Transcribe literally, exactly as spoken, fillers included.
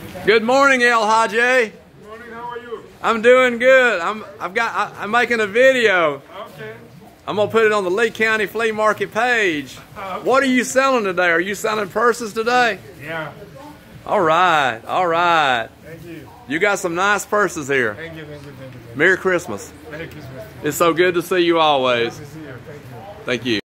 Good morning, El Hodgie. Good morning. How are you? I'm doing good. I'm I've got I, I'm making a video. Okay. I'm gonna put it on the Lee County Flea Market page. Okay. What are you selling today? Are you selling purses today? Yeah. All right, all right. Thank you. You got some nice purses here. Thank you. Thank you. Thank you. Merry Christmas. Merry Christmas. It's so good to see you always. Nice to see you. Thank you. Thank you.